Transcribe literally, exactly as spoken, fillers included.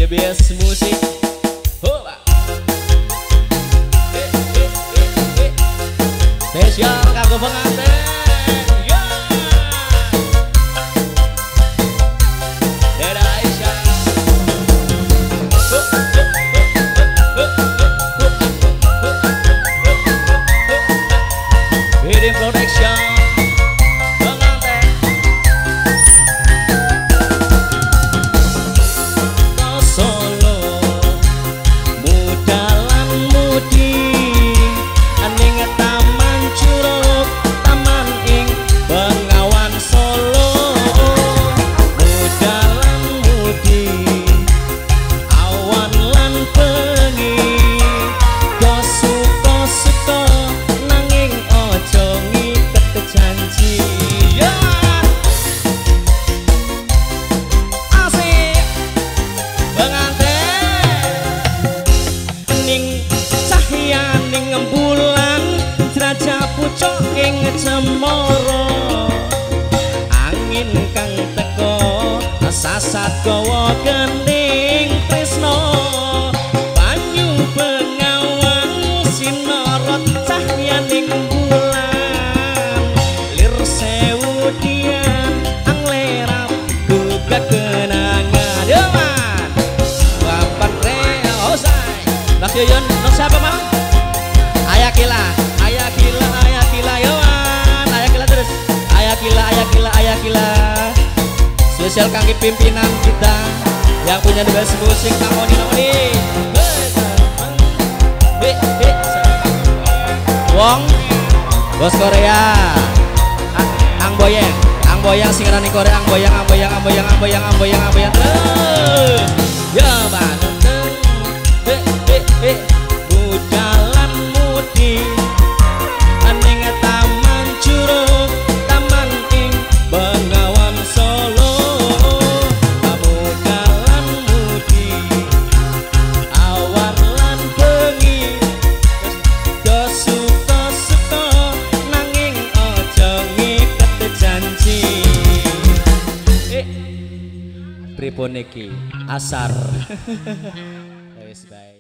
D B S Musik. Hola. Eh, eh, eh, eh. Spesial kanggo pengantin. Ya. Deda Aisyah. Bidding Production. Cemoro angin kang teko sasat gawa gening tresno banyu bengawan sinorot cahyaning bulan lir sewu dian anglerap duga kenangan dewan bapak reo say Mas Yuyun nok siapa mau ayah kila ayah kila ayah kila yo Ayah gila, ayah gila, ayah gila. Spesial kangge pimpinan kita yang punya D B S Musik Namoni Namoni. Wong Bos Korea Ang Boyeng Ang Boyang singarani Korea Ang Boyang Ang Boyang Ang Boyang Ang Boyang Ang Boyang Ang Boyang terus ya banten he he he budalan mudi aning taman curug Bengawan Solo kamu jalan mudi awan lan bengi kesuka-suka nanging aja ngiket janji eh pripun iki asar wis bae.